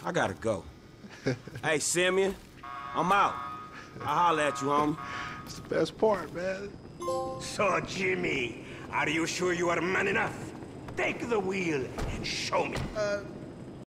I gotta go. Hey, Simeon, I'm out. I'll holler at you, homie. It's the best part, man. So, Jimmy, are you sure you are man enough? Take the wheel and show me.